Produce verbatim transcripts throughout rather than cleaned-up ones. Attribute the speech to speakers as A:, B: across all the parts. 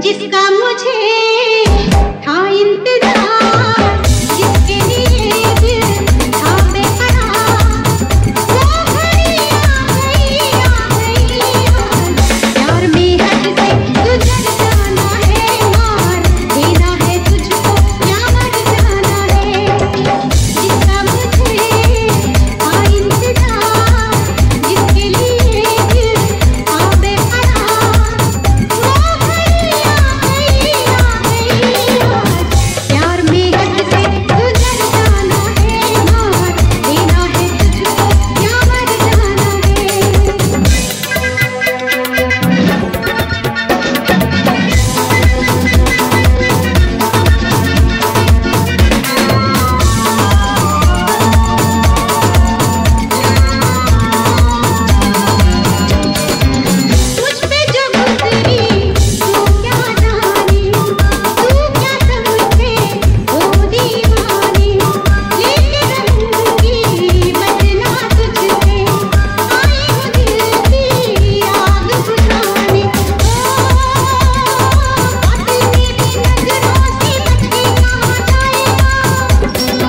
A: जिसका मुझे था इंतजार, जिसके लिए दिल था बेकरार, वो घड़ी आ गई आ गई आज। प्यार में हद से गुजर जाना है मार, देना है तुझको या मर जाना है। जिसका मुझे था इंतजार, जिसके लिए दिल था बेकरार, वो घड़ी आ गई आ गई आज। प्यार में हद से गुजर जाना है मार, देना है तुझको या मर जाना है। मुझ पे जो गुजरी तू क्या जाने, तू क्या समझे वो दीवानी, लेके रहूंगी बचना तुझसे, आई हूँ दिल की आग बुझाने। ओ कातिल मेरी नजरों से बच के कहाँ जाएगा,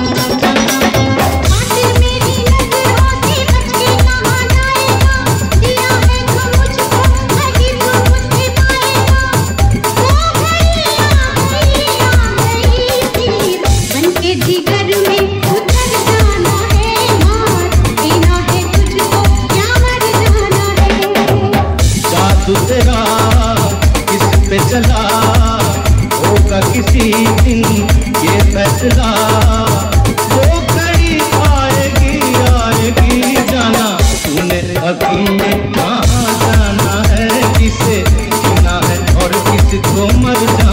A: कातिल मेरी नजरों से बच के कहाँ जाएगा। दिया है जो मुझको वही तू मुझसे पाएगा, वो घड़ी आ गई आ गई फिर बनके जिगर में उतर जाना है मार, देना है तुझको या मर जाना है।
B: जादू तेरा किस पे चला होगा किसी दिन ये फैसला, वो घड़ी आएगी आएगी जाना। तूने अकेले कहाँ जाना है, किसे जीना है और किसको मर जाना